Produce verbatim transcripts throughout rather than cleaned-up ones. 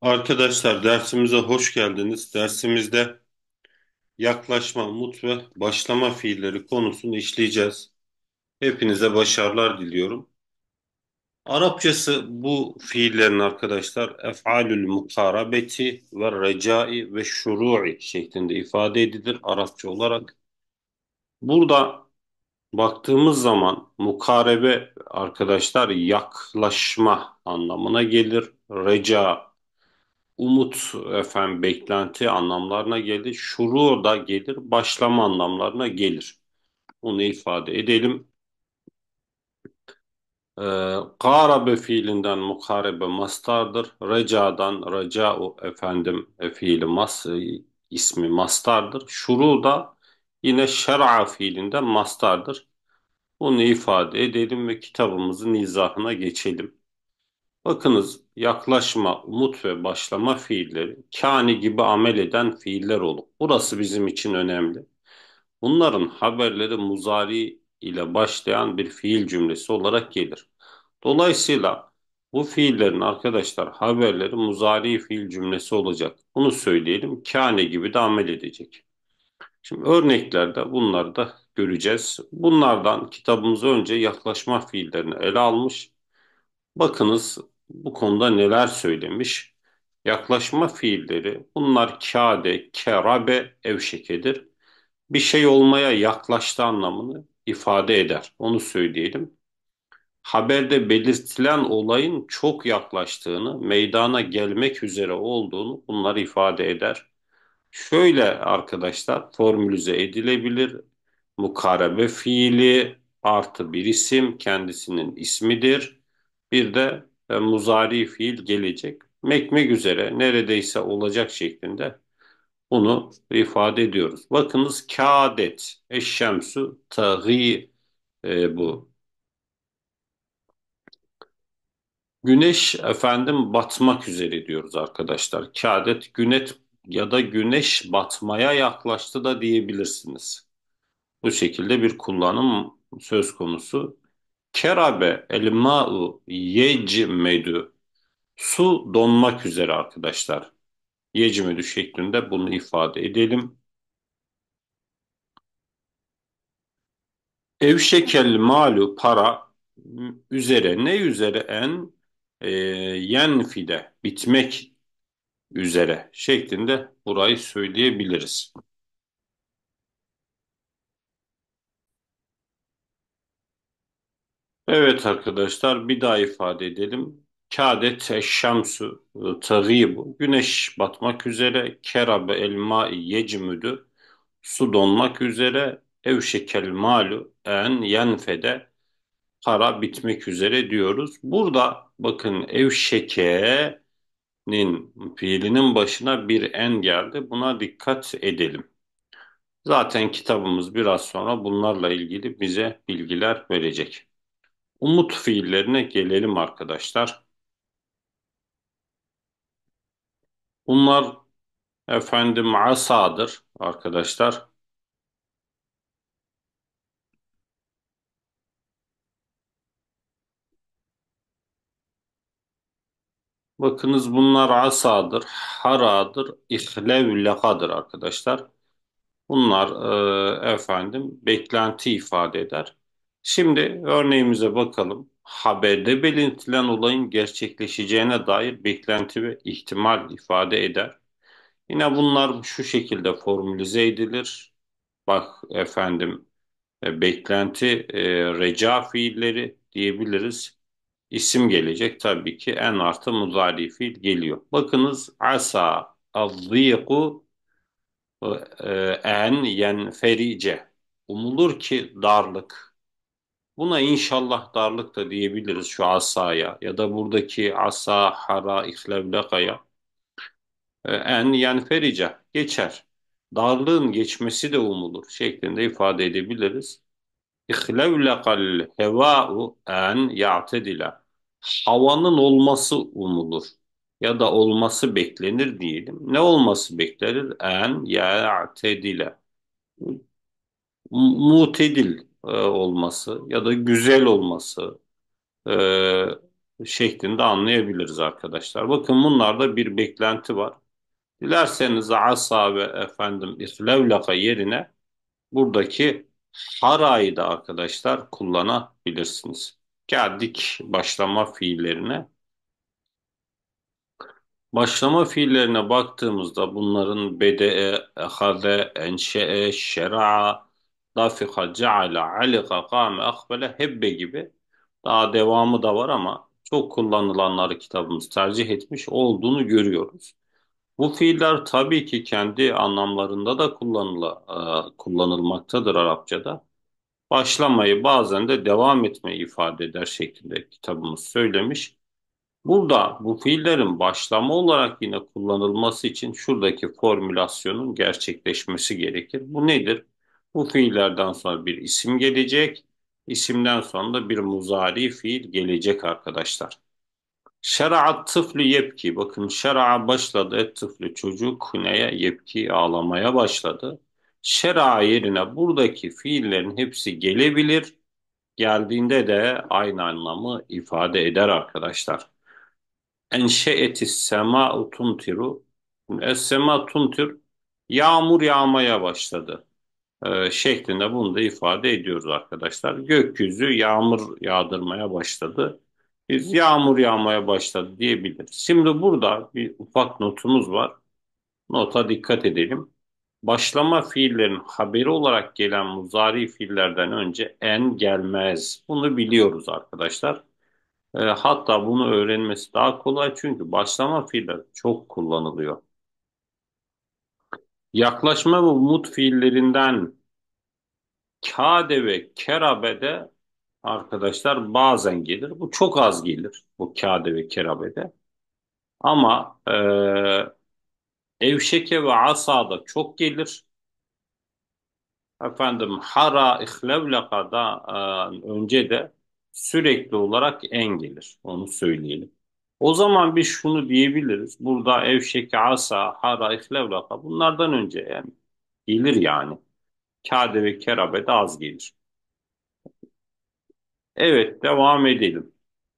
Arkadaşlar dersimize hoş geldiniz. Dersimizde yaklaşma, umut ve başlama fiilleri konusunu işleyeceğiz. Hepinize başarılar diliyorum. Arapçası bu fiillerin arkadaşlar ef'alül mukarabeti ve recai ve şuru'i şeklinde ifade edilir Arapça olarak. Burada baktığımız zaman mukarebe arkadaşlar yaklaşma anlamına gelir. Reca umut efendim beklenti anlamlarına gelir. Şuru da gelir, başlama anlamlarına gelir. Bunu ifade edelim. Ee, Garabe fiilinden mukarebe mastardır. Reca'dan reca'u efendim e, fiili mas e, ismi mastardır. Şuru da yine şer'a fiilinden mastardır. Bunu ifade edelim ve kitabımızın izahına geçelim. Bakınız yaklaşma, umut ve başlama fiilleri kâni gibi amel eden fiiller olur. Burası bizim için önemli. Bunların haberleri muzari ile başlayan bir fiil cümlesi olarak gelir. Dolayısıyla bu fiillerin arkadaşlar haberleri muzari fiil cümlesi olacak. Bunu söyleyelim. Kâni gibi de amel edecek. Şimdi örneklerde bunları da göreceğiz. Bunlardan kitabımız önce yaklaşma fiillerini ele almış. Bakınız bu konuda neler söylemiş. Yaklaşma fiilleri bunlar kâde, kerabe, evşekedir. Bir şey olmaya yaklaştı anlamını ifade eder. Onu söyleyelim. Haberde belirtilen olayın çok yaklaştığını, meydana gelmek üzere olduğunu bunlar ifade eder. Şöyle arkadaşlar formülize edilebilir. Mukarebe fiili artı bir isim kendisinin ismidir. Bir de e, muzari fiil gelecek. Mekmek üzere neredeyse olacak şeklinde bunu ifade ediyoruz. Bakınız kâdet eşşemsu tağî e, bu. Güneş efendim batmak üzere diyoruz arkadaşlar. Kâdet güneş ya da güneş batmaya yaklaştı da diyebilirsiniz. Bu şekilde bir kullanım söz konusu. Kerabe el ma'u yecmedu. Su donmak üzere arkadaşlar. Yecmedu şeklinde bunu ifade edelim. Evşekel malu para üzere ne üzere en e, yenfide bitmek üzere şeklinde burayı söyleyebiliriz. Evet arkadaşlar bir daha ifade edelim. Kâdet şemsu tağîbu. Güneş batmak üzere. Kerabe el ma'i yecmüdü. Su donmak üzere. Evşekel malu en yenfede. Para bitmek üzere diyoruz. Burada bakın evşeke'nin fiilinin başına bir en geldi. Buna dikkat edelim. Zaten kitabımız biraz sonra bunlarla ilgili bize bilgiler verecek. Umut fiillerine gelelim arkadaşlar. Bunlar efendim asadır arkadaşlar. Bakınız bunlar asadır, haradır, ihlevlekadır arkadaşlar. Bunlar e, efendim beklenti ifade eder. Şimdi örneğimize bakalım. Haberde belirtilen olayın gerçekleşeceğine dair beklenti ve ihtimal ifade eder. Yine bunlar şu şekilde formülize edilir. Bak efendim e, beklenti e, reca fiilleri diyebiliriz. İsim gelecek tabii ki en artı muzari fiil geliyor. Bakınız asa az-zîku e, en yenferice. Umulur ki darlık. Buna inşallah darlık da diyebiliriz şu asaya ya da buradaki asa hara ihlevlekaya e, en yenferice geçer. Darlığın geçmesi de umulur şeklinde ifade edebiliriz. İhlevlekal hevâ'u en ya'tedile. Havanın olması umulur ya da olması beklenir diyelim. Ne olması beklenir? En ya'tedile. Mutedil e, olması ya da güzel olması. E, şeklinde anlayabiliriz arkadaşlar. Bakın bunlarda bir beklenti var. Dilerseniz asa ve efendim ihlevlaka yerine buradaki harayı da arkadaşlar kullanabilirsiniz. Geldik başlama fiillerine. Başlama fiillerine baktığımızda bunların bede'e, ehade, enşe'e, şera'a, dafika, ceale, alika, kâme, akbele, hebbe gibi daha devamı da var ama çok kullanılanları kitabımız tercih etmiş olduğunu görüyoruz. Bu fiiller tabii ki kendi anlamlarında da kullanıla, e, kullanılmaktadır Arapçada. Başlamayı bazen de devam etmeyi ifade eder şeklinde kitabımız söylemiş. Burada bu fiillerin başlama olarak yine kullanılması için şuradaki formülasyonun gerçekleşmesi gerekir. Bu nedir? Bu fiillerden sonra bir isim gelecek. İsimden sonra da bir muzari fiil gelecek arkadaşlar. Şer'a tıflı yepki. Bakın şer'a başladı. Et tıflı çocuk neye yepki ağlamaya başladı. Şer'a yerine buradaki fiillerin hepsi gelebilir. Geldiğinde de aynı anlamı ifade eder arkadaşlar. Enşe'etis sema'u tumtiru. Es-sema tumtir, yağmur yağmaya başladı e, şeklinde bunu da ifade ediyoruz arkadaşlar. Gökyüzü yağmur yağdırmaya başladı. Biz yağmur yağmaya başladı diyebiliriz. Şimdi burada bir ufak notumuz var. Nota dikkat edelim. Başlama fiillerin haberi olarak gelen muzari fiillerden önce en gelmez. Bunu biliyoruz arkadaşlar. E, hatta bunu öğrenmesi daha kolay çünkü başlama fiiller çok kullanılıyor. Yaklaşma ve umut fiillerinden kade ve kerabede arkadaşlar bazen gelir. Bu çok az gelir bu kade ve kerabede. Ama e, evşeke ve asada çok gelir. Efendim hara ihlevlekada e, önce de sürekli olarak en gelir. Onu söyleyelim. O zaman biz şunu diyebiliriz. Burada evşeke asa hara ihlevleka bunlardan önce yani gelir yani. Kade ve kerabe de az gelir. Evet, devam edelim.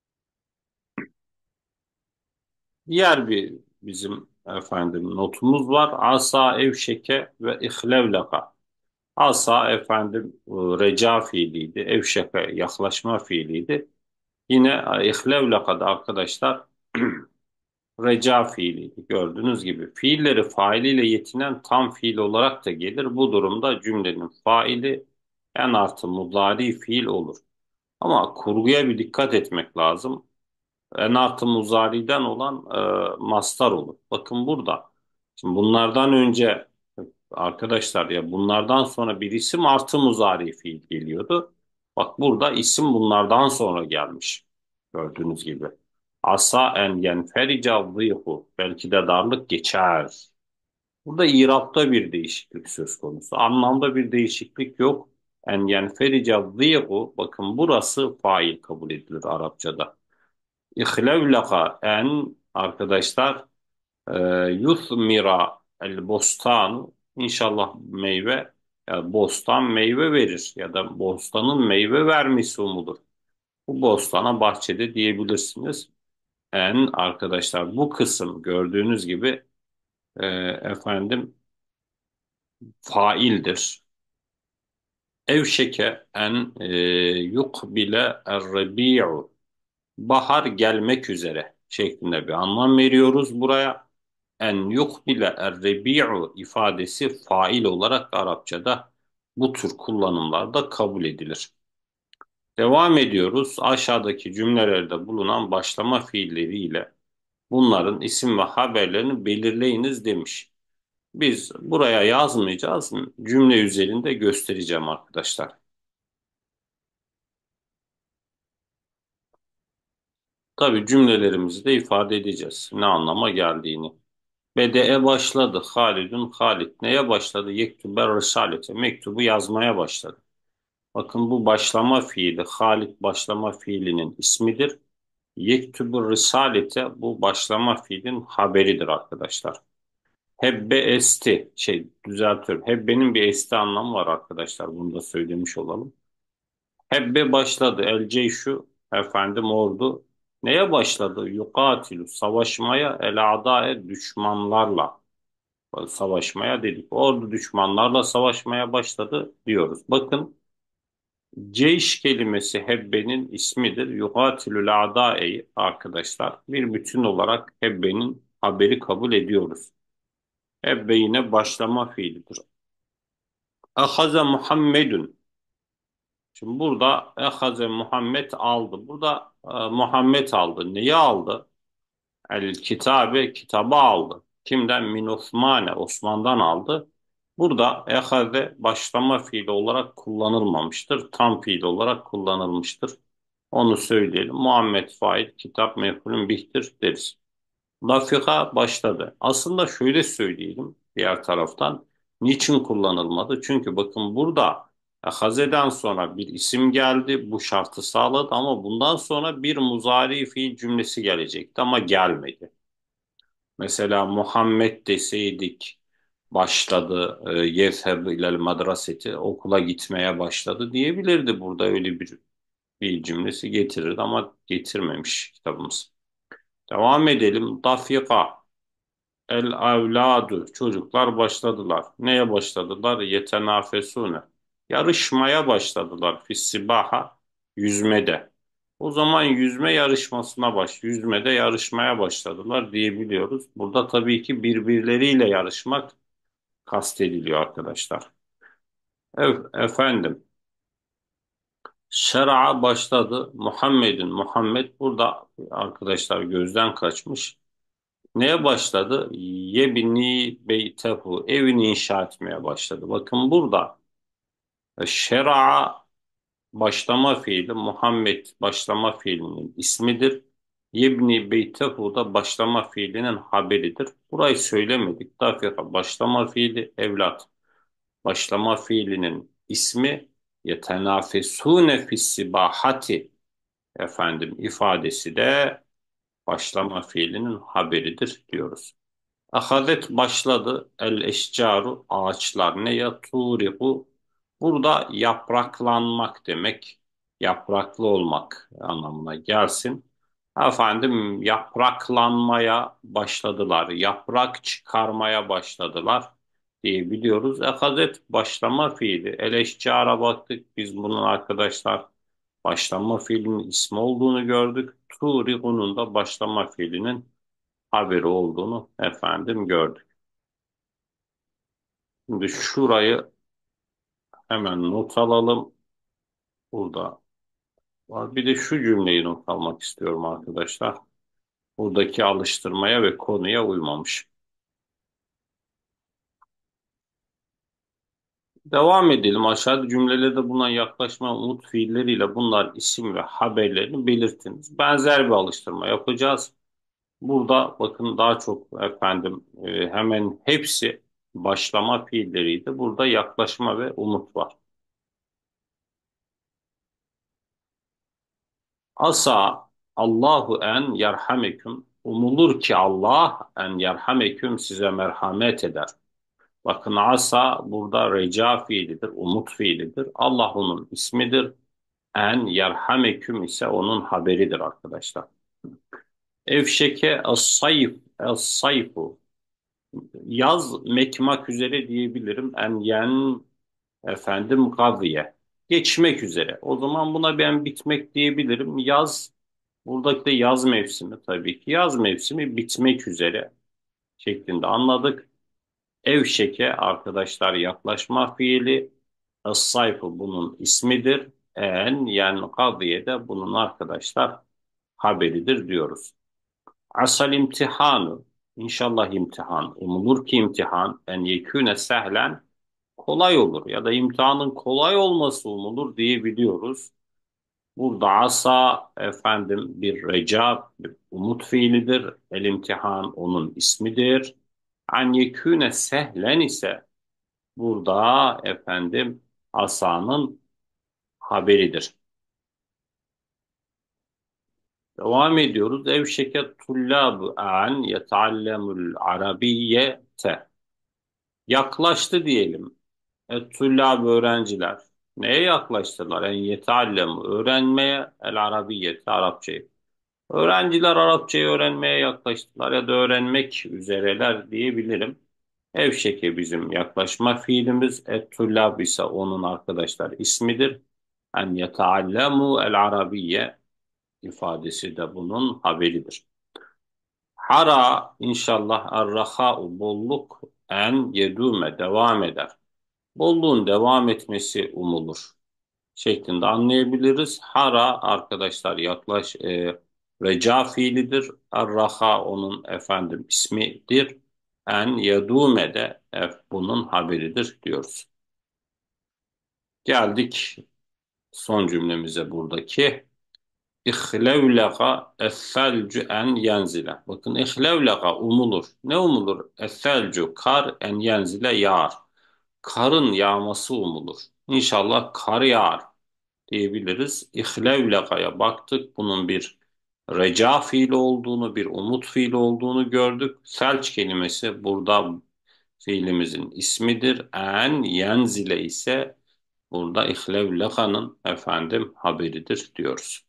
Diğer bir bizim efendim notumuz var. Asa evşeke ve ihlevleka. Asa efendim e, reca fiiliydi. Evşeke yaklaşma fiiliydi. Yine e, ihlevleka'da arkadaşlar reca fiiliydi. Gördüğünüz gibi fiilleri failiyle yetinen tam fiil olarak da gelir. Bu durumda cümlenin faili en artı mudari fiil olur. Ama kurguya bir dikkat etmek lazım. En artı muzari'den olan e, mastar olur. Bakın burada. Şimdi bunlardan önce arkadaşlar ya bunlardan sonra bir isim artı muzari fiil geliyordu. Bak burada isim bunlardan sonra gelmiş. Gördüğünüz gibi. Asa en yenferica zıyhu. Belki de darlık geçer. Burada İrab'da bir değişiklik söz konusu. Anlamda bir değişiklik yok. En yenferica zıyhu. Bakın burası fail kabul edilir Arapçada. İhlevlaka en arkadaşlar e, yuthmira el bostan inşallah meyve ya bostan meyve verir ya da bostanın meyve vermesi umudur. Bu bostana bahçede diyebilirsiniz. En arkadaşlar bu kısım gördüğünüz gibi e, efendim faildir. Evşeke en e, yukbile er-rebi'u bahar gelmek üzere şeklinde bir anlam veriyoruz buraya. En yukbile er-rebi'u ifadesi fail olarak Arapçada bu tür kullanımlarda kabul edilir. Devam ediyoruz. Aşağıdaki cümlelerde bulunan başlama fiilleriyle bunların isim ve haberlerini belirleyiniz demiş. Biz buraya yazmayacağız. Cümle üzerinde göstereceğim arkadaşlar. Tabii cümlelerimizi de ifade edeceğiz. Ne anlama geldiğini. Bede'e başladı. Halidun Halid. Neye başladı? Yektübe risalete. Mektubu yazmaya başladı. Bakın bu başlama fiili. Halid başlama fiilinin ismidir. Yektübü risalete bu başlama fiilin haberidir arkadaşlar. Hebbe esti. Şey düzeltiyorum. Hebbe'nin bir esti anlamı var arkadaşlar. Bunu da söylemiş olalım. Hebbe başladı. El ceyşu efendim ordu Neye başladı? Yukatilu savaşmaya el adae düşmanlarla savaşmaya dedik. Ordu düşmanlarla savaşmaya başladı diyoruz. Bakın ceyş kelimesi Hebbe'nin ismidir. Yukatilül adae'yi arkadaşlar bir bütün olarak Hebbe'nin haberi kabul ediyoruz. Hebbe yine başlama fiilidir. Ahaze Muhammedun. Şimdi burada Ehaze Muhammed aldı. Burada e, Muhammed aldı. Neyi aldı? El kitabe kitabı aldı. Kimden? Min Osmane. Osman'dan aldı. Burada ehaze başlama fiili olarak kullanılmamıştır. Tam fiil olarak kullanılmıştır. Onu söyleyelim. Muhammed fail, kitap mef'ulün bihtir deriz. Lafika başladı. Aslında şöyle söyleyelim diğer taraftan. Niçin kullanılmadı? Çünkü bakın burada e, Haze'den sonra bir isim geldi. Bu şartı sağladı ama bundan sonra bir muzari fiil cümlesi gelecekti ama gelmedi. Mesela Muhammed deseydik başladı e, yezheb ilel madraseti okula gitmeye başladı diyebilirdi. Burada öyle bir fiil cümlesi getirirdi ama getirmemiş kitabımız. Devam edelim. Dafika. El avladu çocuklar başladılar. Neye başladılar? Yetenafesune. Yarışmaya başladılar. Fissibaha yüzmede. O zaman yüzme yarışmasına baş, yüzmede yarışmaya başladılar diyebiliyoruz. Burada tabii ki birbirleriyle yarışmak kastediliyor arkadaşlar. Ev, efendim, şer'a başladı. Muhammed'in Muhammed burada arkadaşlar gözden kaçmış. Neye başladı? Yebni beytehu. Evini inşa etmeye başladı. Bakın burada e, şer'a başlama fiili Muhammed başlama fiilinin ismidir. Yebni beytehu da başlama fiilinin haberidir. Burayı söylemedik. Dakika başlama fiili evlat. Başlama fiilinin ismi yetenafesune fissibahati efendim ifadesi de başlama fiilinin haberidir diyoruz. Ahadet başladı. El eşcaru ağaçlar ne ya turiku. Burada yapraklanmak demek. Yapraklı olmak anlamına gelsin. Efendim yapraklanmaya başladılar. Yaprak çıkarmaya başladılar diyebiliyoruz. Ahadet başlama fiili. El eşcara baktık. Biz bunun arkadaşlar başlama fiilinin ismi olduğunu gördük. Turiku'nun da başlama fiilinin haberi olduğunu efendim gördük. Şimdi şurayı hemen not alalım. Burada var. Bir de şu cümleyi not almak istiyorum arkadaşlar. Buradaki alıştırmaya ve konuya uymamış. Devam edelim. Aşağıda cümlelerde bulunan yaklaşma umut fiilleriyle bunlar isim ve haberlerini belirtiniz. Benzer bir alıştırma yapacağız. Burada bakın daha çok efendim e, hemen hepsi başlama fiilleriydi. Burada yaklaşma ve umut var. Asa Allahu en yerhameküm. Umulur ki Allah en yerhameküm size merhamet eder. Bakın asa burada reca fiilidir, umut fiilidir. Allah onun ismidir. En yerhameküm ise onun haberidir arkadaşlar. Evşeke es-sayf, es-sayfu. Yaz mekmak üzere diyebilirim. En yen efendim gaviye. Geçmek üzere. O zaman buna ben bitmek diyebilirim. Yaz buradaki de yaz mevsimi tabii ki. Yaz mevsimi bitmek üzere şeklinde anladık. Evşeke arkadaşlar yaklaşma fiili. Es-sayfu bunun ismidir. En yani kadiye de bunun arkadaşlar haberidir diyoruz. Asal imtihanı İnşallah imtihan. Umulur ki imtihan en yekûne sehlen kolay olur ya da imtihanın kolay olması umulur diyebiliyoruz. Burada asa efendim bir reca, bir umut fiilidir. El imtihan onun ismidir. An yekûne sehlen ise burada efendim asanın haberidir. Devam ediyoruz. Ev şeket tullâbu an yeteallemul arabiyyete. Yaklaştı diyelim. E, tullâbu öğrenciler. Neye yaklaştılar? En yeteallemu öğrenmeye el arabiyyete Arapçayı. Öğrenciler Arapçayı öğrenmeye yaklaştılar ya da öğrenmek üzereler diyebilirim. Evşeke bizim yaklaşma fiilimiz. Et-tullab ise onun arkadaşlar ismidir. En yeteallemu el-arabiyye ifadesi de bunun haberidir. Hara inşallah er-rahâ'u bolluk en yedume devam eder. Bolluğun devam etmesi umulur şeklinde anlayabiliriz. Hara arkadaşlar yaklaş e, reca fiilidir. Er-raha onun efendim ismidir. En yedume de e, bunun haberidir diyoruz. Geldik son cümlemize buradaki. İhlevleka es-selcu en yenzile. Bakın ihlevleka umulur. Ne umulur? Es-selcu kar en yenzile yağar. Karın yağması umulur. İnşallah kar yağar diyebiliriz. İhlevleka'ya baktık. Bunun bir reca fiili olduğunu, bir umut fiili olduğunu gördük. Selç kelimesi burada fiilimizin ismidir. En yenzile ise burada ihlevleka'nın efendim haberidir diyoruz.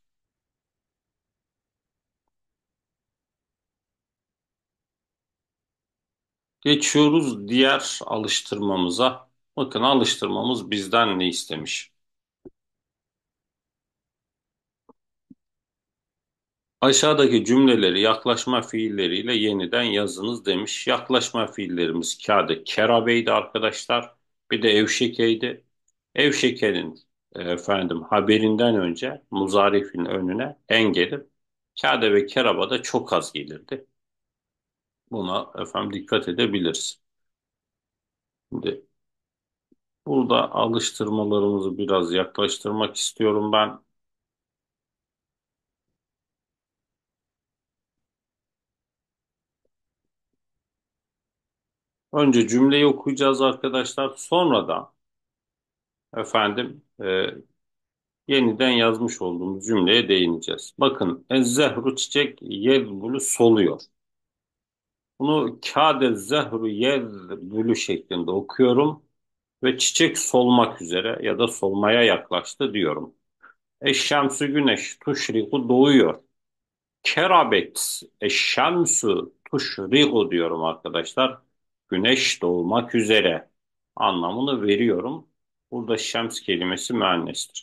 Geçiyoruz diğer alıştırmamıza. Bakın alıştırmamız bizden ne istemiş? Aşağıdaki cümleleri yaklaşma fiilleriyle yeniden yazınız demiş. Yaklaşma fiillerimiz kağıda kerabeydi arkadaşlar. Bir de evşekeydi. Evşekenin e, efendim haberinden önce muzarifin önüne en gelir. Kağıda ve keraba da çok az gelirdi. Buna efendim dikkat edebiliriz. Şimdi burada alıştırmalarımızı biraz yaklaştırmak istiyorum ben. Önce cümleyi okuyacağız arkadaşlar. Sonra da efendim e, yeniden yazmış olduğumuz cümleye değineceğiz. Bakın ezzehru çiçek yezbulu soluyor. Bunu kâde zehru yezbulu şeklinde okuyorum ve çiçek solmak üzere ya da solmaya yaklaştı diyorum. Eşşemsü güneş tuşriku doğuyor. Kerabet eşşemsü tuşriku diyorum arkadaşlar. Güneş doğmak üzere anlamını veriyorum. Burada şems kelimesi müennestir.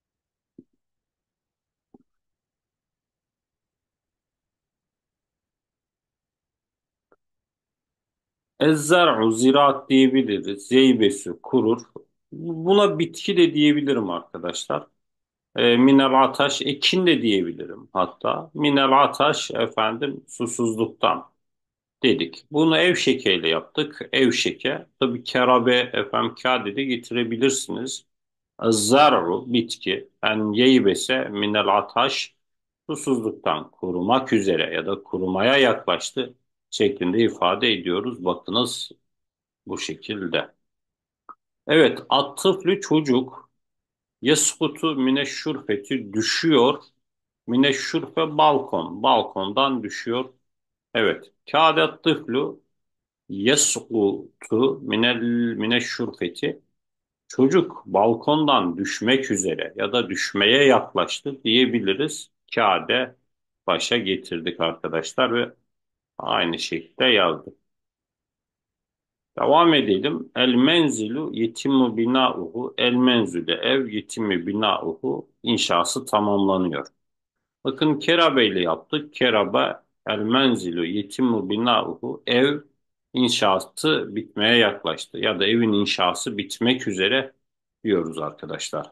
Ezzer'u ziraat diyebiliriz. Zeybesi kurur. Buna bitki de diyebilirim arkadaşlar. E, minel ataş ekin de diyebilirim hatta. Minel ataş efendim susuzluktan dedik. Bunu ev şekeyle yaptık. Ev şeke. Tabii kerabe efendim kâde de getirebilirsiniz. Ezzer'u bitki. En yeybese minel ataş susuzluktan kurumak üzere ya da kurumaya yaklaştı şeklinde ifade ediyoruz. Bakınız bu şekilde. Evet, at-tıflü çocuk yeskutu mineşşurfeti düşüyor. Mineşşurfe balkon. Balkondan düşüyor. Evet. Kâdet tıflu yeskutu minel mineşşurfeti. Çocuk balkondan düşmek üzere ya da düşmeye yaklaştı diyebiliriz. Kâde başa getirdik arkadaşlar ve aynı şekilde yazdık. Devam edelim. El menzilu yetimu binauhu. El menzile ev yetimi binauhu inşası tamamlanıyor. Bakın kerabe ile yaptık. Kerabe el menzilu yetimu binauhu. Ev inşaatı bitmeye yaklaştı. Ya da evin inşası bitmek üzere diyoruz arkadaşlar.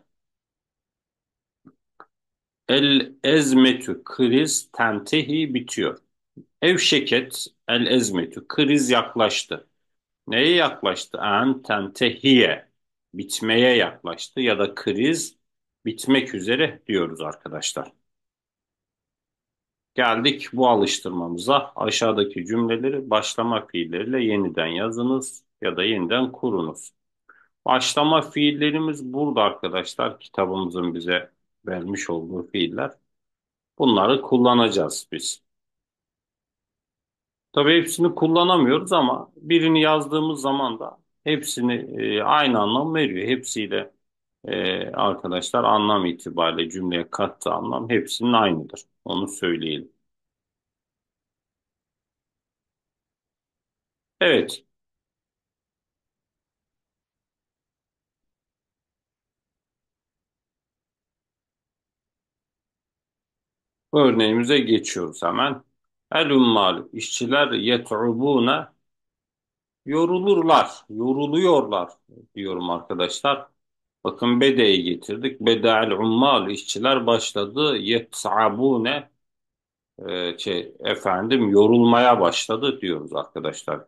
El ezmetü kriz tentehi bitiyor. Ev şeket el ezmetü kriz yaklaştı. Neye yaklaştı? En tentehiye bitmeye yaklaştı ya da kriz bitmek üzere diyoruz arkadaşlar. Geldik bu alıştırmamıza. Aşağıdaki cümleleri başlama fiilleriyle yeniden yazınız ya da yeniden kurunuz. Başlama fiillerimiz burada arkadaşlar. Kitabımızın bize vermiş olduğu fiiller. Bunları kullanacağız biz. Tabii hepsini kullanamıyoruz ama birini yazdığımız zaman da hepsini e, aynı anlam veriyor. Hepsiyle e, arkadaşlar anlam itibariyle cümleye kattığı anlam hepsinin aynıdır. Onu söyleyelim. Evet, örneğimize geçiyoruz hemen. El ummal işçiler yet'ubune yorulurlar, yoruluyorlar diyorum arkadaşlar. Bakın bedeyi getirdik. Beda'el ummal işçiler başladı. Yet'abune e, şey, efendim yorulmaya başladı diyoruz arkadaşlar.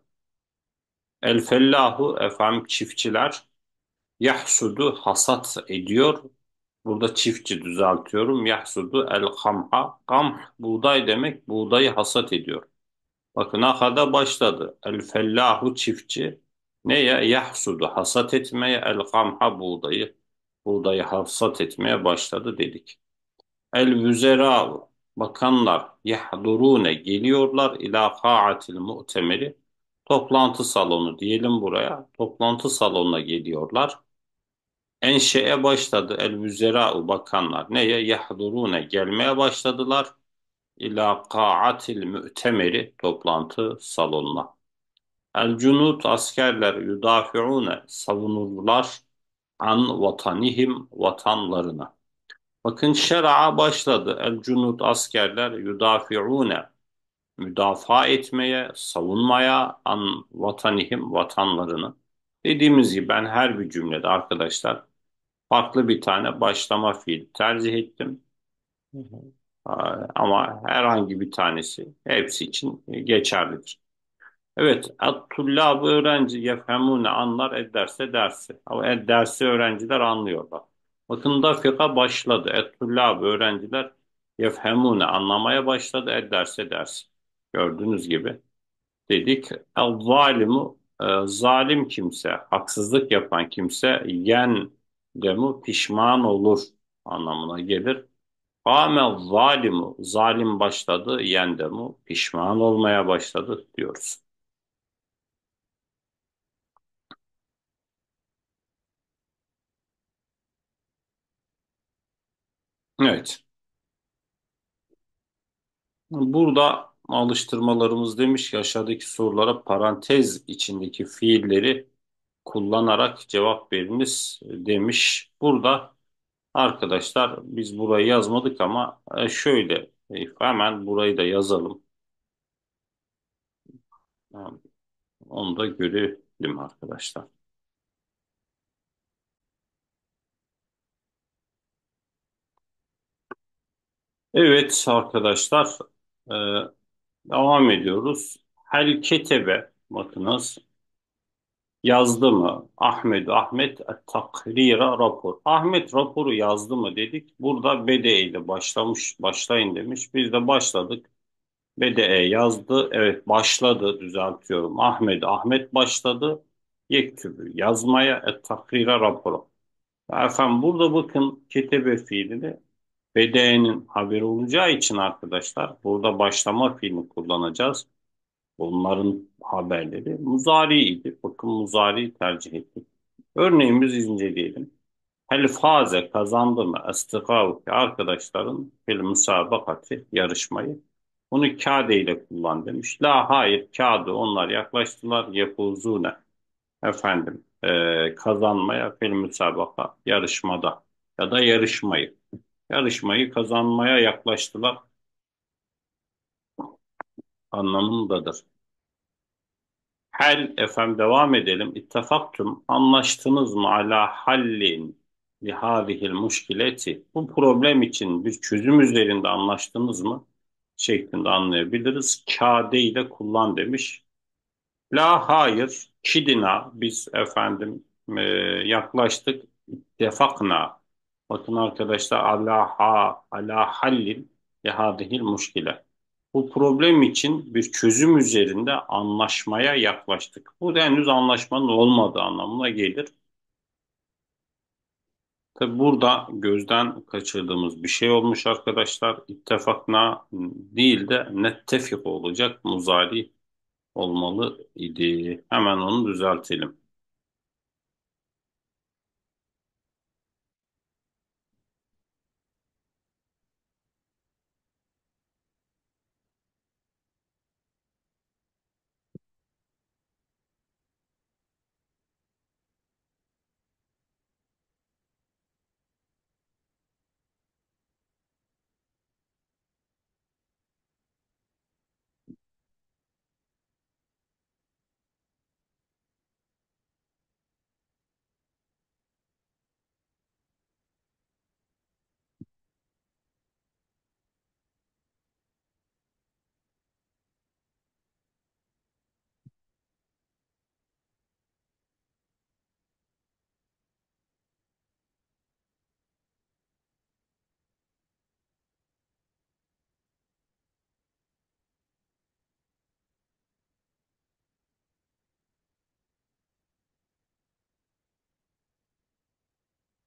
El fellahu efendim çiftçiler yahsudu hasat ediyor. Burada çiftçi düzeltiyorum. Yahsudu el kamha. Kamh buğday demek. Buğdayı hasat ediyor. Bakın akada başladı. El fellahu çiftçi. Neye? Yahsudu hasat etmeye. El kamha buğdayı. Buğdayı hasat etmeye başladı dedik. El vüzera bakanlar yahdurune geliyorlar ila kaatil mu'temeri. Toplantı salonu diyelim buraya. Toplantı salonuna geliyorlar. Enşe'e başladı el vüzera'u bakanlar. Neye? Yahdurune gelmeye başladılar. İla ka'atil mü'temeri toplantı salonuna. El cunud askerler yudafiune savunurlar an vatanihim vatanlarına. Bakın şer'a başladı. El cunud askerler yudafiune müdafaa etmeye, savunmaya an vatanihim vatanlarını. Dediğimiz gibi ben her bir cümlede arkadaşlar farklı bir tane başlama fiil tercih ettim. Hı hı. Ama herhangi bir tanesi hepsi için geçerlidir. Evet, at-tullabı öğrenci yefhemune anlar ederse dersi. Ama ed dersi öğrenciler anlıyorlar. Bakın dakika başladı. Et-tullabı öğrenciler yefhemune anlamaya başladı. Ederse dersi. Gördüğünüz gibi dedik. El-zalimu e, zalim kimse, haksızlık yapan kimse yen demu pişman olur anlamına gelir. Kâmel zalimu zalim başladı yen demu pişman olmaya başladı diyoruz. Evet. Burada alıştırmalarımız demiş ki aşağıdaki sorulara parantez içindeki fiilleri kullanarak cevap veriniz demiş. Burada arkadaşlar biz burayı yazmadık ama e, şöyle e, hemen burayı da yazalım. Yani onu da görelim arkadaşlar. Evet arkadaşlar e, devam ediyoruz. Hel ketebe bakınız yazdı mı? Ahmet Ahmet takrira rapor. Ahmet raporu yazdı mı dedik. Burada bede ile başlamış başlayın demiş. Biz de başladık. Bede yazdı. Evet başladı düzeltiyorum. Ahmet Ahmet başladı. Yektübü yazmaya et takrira raporu. Efendim burada bakın ketebe fiilini bede'nin haberi olacağı için arkadaşlar burada başlama fiilini kullanacağız. Bunların haberleri muzari'ydi. Bakın muzari'yi tercih ettik. Örneğimizi inceleyelim. Hel faze kazandı mı? Estigâhu arkadaşların fil müsabakati yarışmayı. Bunu kâde ile kullan demiş. La hayır kâde onlar yaklaştılar. Yefuzune efendim e, kazanmaya fil müsabaka yarışmada ya da yarışmayı. Yarışmayı kazanmaya yaklaştılar anlamındadır. Hel efendim devam edelim. İttefaktum anlaştınız mı ala hallin lihâzihil muşkileti. Bu problem için bir çözüm üzerinde anlaştınız mı? Şeklinde anlayabiliriz. Kade ile kullan demiş. La hayır. Kidina biz efendim e, yaklaştık. İttefakna. Bakın arkadaşlar ala ha ala hallin lihâzihil muşkile. Bu problem için bir çözüm üzerinde anlaşmaya yaklaştık. Bu da henüz anlaşmanın olmadığı anlamına gelir. Tabi burada gözden kaçırdığımız bir şey olmuş arkadaşlar. İttifakna değil de nettefik olacak muzari olmalı idi. Hemen onu düzeltelim.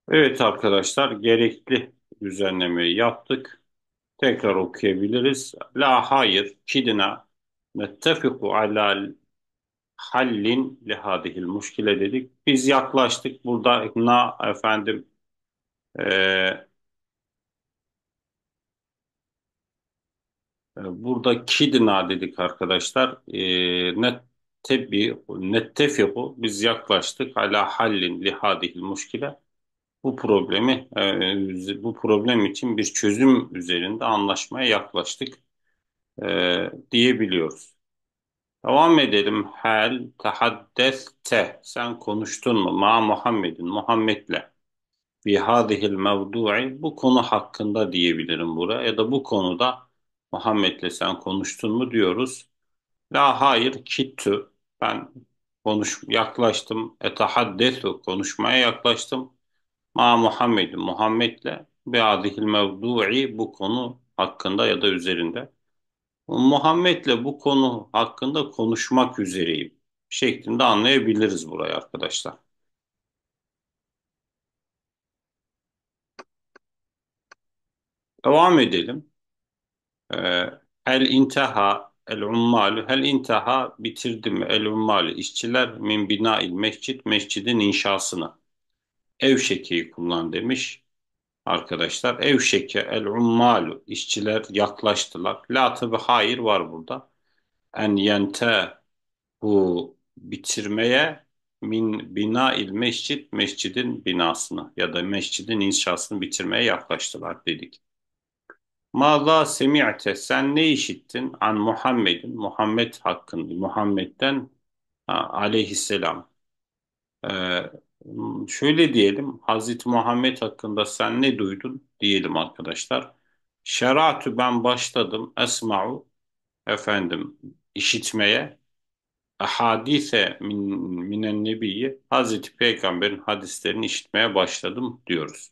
Evet arkadaşlar, gerekli düzenlemeyi yaptık. Tekrar okuyabiliriz. La hayır, kidna nettefiku ala hallin lihadihil muşkile dedik. Biz yaklaştık. Burada na efendim e, burada kidna dedik arkadaşlar. E, net tebi nettefiku biz yaklaştık ala hallin lihadihil muşkile. Bu problemi e, bu problem için bir çözüm üzerinde anlaşmaya yaklaştık e, diyebiliyoruz. Devam edelim. Hel tehaddeste. Sen konuştun mu? Ma Muhammedin. Muhammed'le. Fi hadihil mevdu'i. Bu konu hakkında diyebilirim buraya. Ya da bu konuda Muhammed'le sen konuştun mu diyoruz. La hayır. Kittu. Ben konuş yaklaştım. Etahaddesu. Konuşmaya yaklaştım. Ma Muhammedin. Muhammed'le. Bi hadihil mevdu'i. Bu konu hakkında ya da üzerinde. Muhammed'le bu konu hakkında konuşmak üzereyim şeklinde anlayabiliriz burayı arkadaşlar. Devam edelim. Ee, El intaha el ummalu hel intaha bitirdi mi el ummalu işçiler min bina'il mescid mescidin inşasını. Evşeke'yi kullan demiş arkadaşlar. Evşeke el ummalu işçiler yaklaştılar. La tabi hayır var burada. En yente bu bitirmeye min bina il mescid mescidin binasını ya da mescidin inşasını bitirmeye yaklaştılar dedik. Mâzâ semi'te sen ne işittin an Muhammed'in Muhammed hakkında Muhammed'den ha, aleyhisselam. Ee, Şöyle diyelim Hazreti Muhammed hakkında sen ne duydun diyelim arkadaşlar. Şeratu ben başladım esma'u efendim işitmeye hadise min, minen nebiyyi Hazreti Peygamber'in hadislerini işitmeye başladım diyoruz.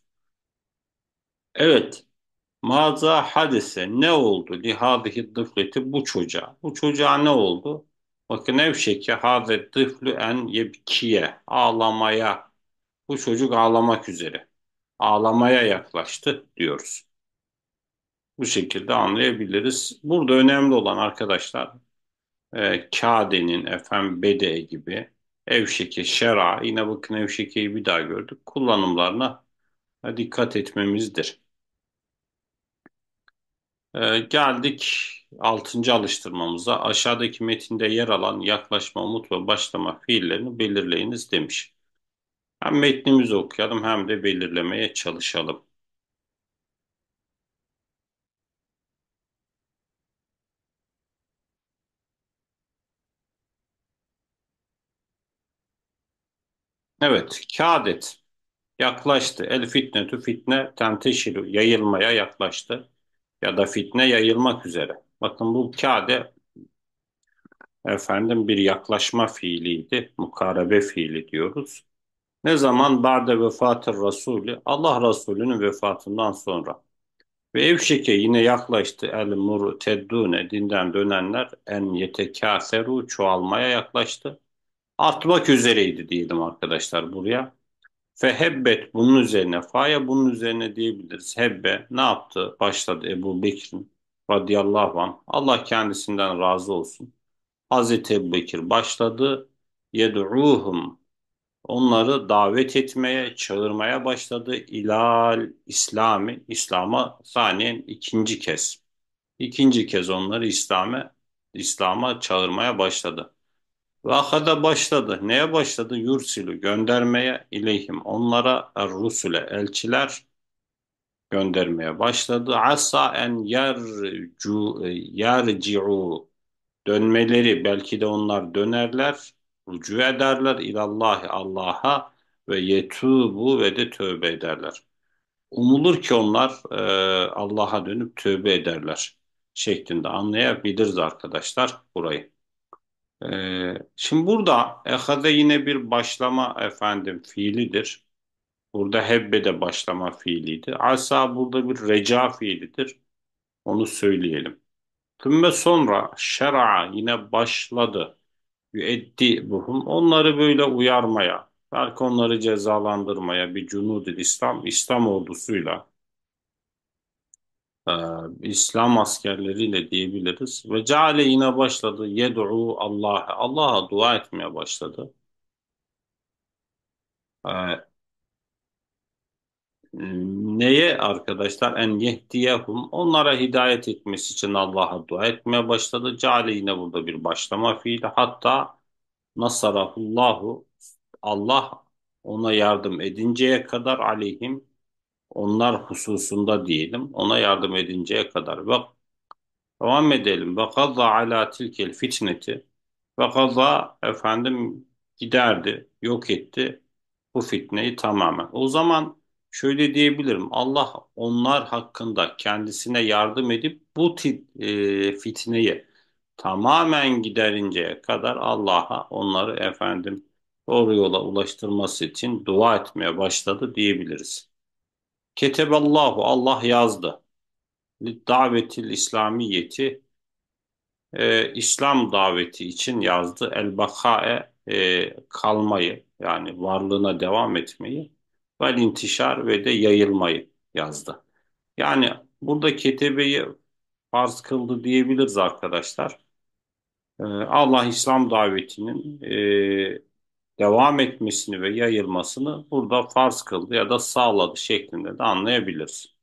Evet. Maza hadise ne oldu lihadihi dıfleti bu çocuğa. Bu çocuğa ne oldu? Bakın evşeki hazet dıflü en yebkiye ağlamaya. Bu çocuk ağlamak üzere. Ağlamaya yaklaştı diyoruz. Bu şekilde anlayabiliriz. Burada önemli olan arkadaşlar e, Kade'nin efendim Bede gibi Evşeke, Şera yine bakın Evşeke'yi bir daha gördük. Kullanımlarına e, dikkat etmemizdir. E, geldik altıncı alıştırmamıza. Aşağıdaki metinde yer alan yaklaşma, umut ve başlama fiillerini belirleyiniz demiş. Hem metnimizi okuyalım hem de belirlemeye çalışalım. Evet, kâdet yaklaştı. El fitnetu fitne tenteşiru yayılmaya yaklaştı. Ya da fitne yayılmak üzere. Bakın bu kâde efendim bir yaklaşma fiiliydi. Mukarebe fiili diyoruz. Ne zaman? Ba'de vefatır Resulü. Allah Resulü'nün vefatından sonra. Ve evşeke yine yaklaştı el murteddune dinden dönenler en yetekâseru çoğalmaya yaklaştı. Artmak üzereydi diyelim arkadaşlar buraya. Fehebbet bunun üzerine, faya bunun üzerine diyebiliriz. Hebbe ne yaptı? Başladı Ebu Bekir'in radıyallahu anh. Allah kendisinden razı olsun. Hazreti Ebu Bekir başladı. Yed'uhum onları davet etmeye, çağırmaya başladı. İlal İslami, İslam'a saniyen ikinci kez. İkinci kez onları İslam'a İslam'a çağırmaya başladı. Ve ahada başladı. Neye başladı? Yursilü göndermeye ileyhim. Onlara er-rusule elçiler göndermeye başladı. Asa en yercu yerci'u dönmeleri belki de onlar dönerler, rücu ederler ilallahi Allah'a ve yetubu ve de tövbe ederler. Umulur ki onlar e, Allah'a dönüp tövbe ederler şeklinde anlayabiliriz arkadaşlar burayı. E, Şimdi burada ehade yine bir başlama efendim fiilidir. Burada hebbe de başlama fiiliydi. Asa burada bir reca fiilidir. Onu söyleyelim. Tümme sonra şer'a yine başladı. Yüeddi buhum onları böyle uyarmaya. Belki onları cezalandırmaya bir cunudil İslam, İslam ordusuyla, e, İslam askerleriyle diyebiliriz. Ve ceale yine başladı. Yed'u Allah'a. Allah'a dua etmeye başladı. E, Neye arkadaşlar? En yehdiyehum. Onlara hidayet etmesi için Allah'a dua etmeye başladı. Ceale yine burada bir başlama fiili. Hatta nasarahullahu. Allah ona yardım edinceye kadar aleyhim, onlar hususunda diyelim, ona yardım edinceye kadar. Ve devam edelim. Ve kaza ala tilkel fitneti. Ve kaza efendim giderdi, yok etti bu fitneyi tamamen. O zaman şöyle diyebilirim. Allah onlar hakkında kendisine yardım edip bu ti- e, fitneyi tamamen giderinceye kadar Allah'a onları efendim doğru yola ulaştırması için dua etmeye başladı diyebiliriz. Keteballahu, Allah yazdı. Davetil İslamiyeti, e, İslam daveti için yazdı. El bakae, e, kalmayı, yani varlığına devam etmeyi, vel intişar ve de yayılmayı yazdı. Yani burada ketebeyi farz kıldı diyebiliriz arkadaşlar. E, Allah İslam davetinin e, devam etmesini ve yayılmasını burada farz kıldı ya da sağladı şeklinde de anlayabiliriz.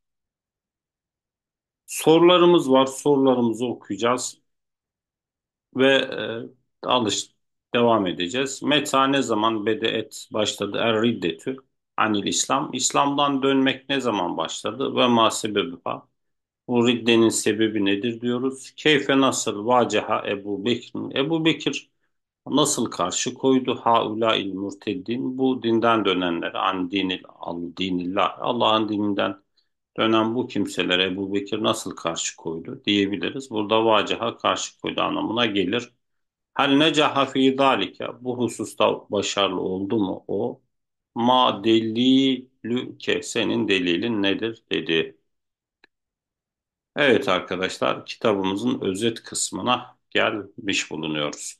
Sorularımız var. Sorularımızı okuyacağız ve e, alış devam edeceğiz. Meta ne zaman bedeet başladı? Er riddetü anil İslam. İslam'dan dönmek ne zaman başladı? Ve ma sebebuha. Bu riddenin sebebi nedir diyoruz. Keyfe nasıl vacaha Ebu Bekir. Ebu Bekir nasıl karşı koydu haulail murteddin, bu dinden dönenlere, an dinil al dinillah, Allah'ın dininden dönen bu kimselere Ebu Bekir nasıl karşı koydu diyebiliriz. Burada vacaha, karşı koydu anlamına gelir. Hal necaha fi zalike, bu hususta başarılı oldu mu o? Ma delilü, senin delilin nedir dedi. Evet arkadaşlar, kitabımızın özet kısmına gelmiş bulunuyoruz.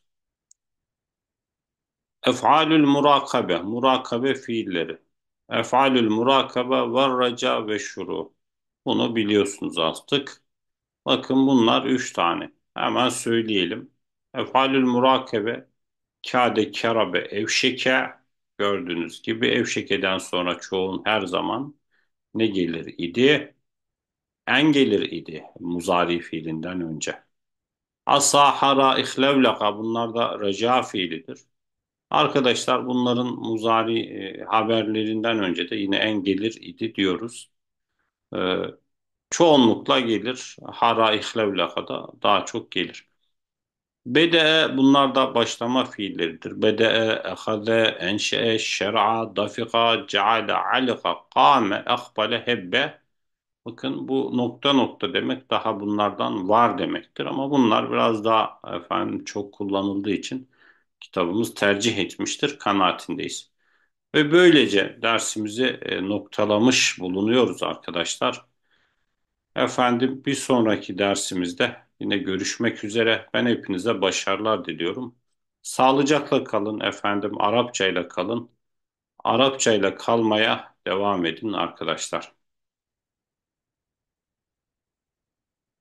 Ef'alül murakabe, murakabe fiilleri. Ef'alül murakabe ve raca ve şuru. Bunu biliyorsunuz artık. Bakın bunlar üç tane. Hemen söyleyelim. Ef'alül murakabe, kâde, kerabe, evşeke. Gördüğünüz gibi evşekeden sonra çoğun her zaman ne gelir idi? En gelir idi muzari fiilinden önce. Asa, hara, ihlevlaka, bunlar da reca fiilidir. Arkadaşlar bunların muzari e, haberlerinden önce de yine en gelir idi diyoruz. E, Çoğunlukla gelir. Hara ihlevlaka da daha çok gelir. Bede'e, bunlar da başlama fiilleridir. Bede'e, ehaze, enşe'e, şer'a, dafika, ceale, alika, kâme, akbale, hebbe. Bakın bu nokta nokta demek daha bunlardan var demektir. Ama bunlar biraz daha efendim çok kullanıldığı için kitabımız tercih etmiştir kanaatindeyiz. Ve böylece dersimizi e, noktalamış bulunuyoruz arkadaşlar. Efendim bir sonraki dersimizde yine görüşmek üzere. Ben hepinize başarılar diliyorum. Sağlıcakla kalın efendim. Arapçayla kalın. Arapçayla kalmaya devam edin arkadaşlar.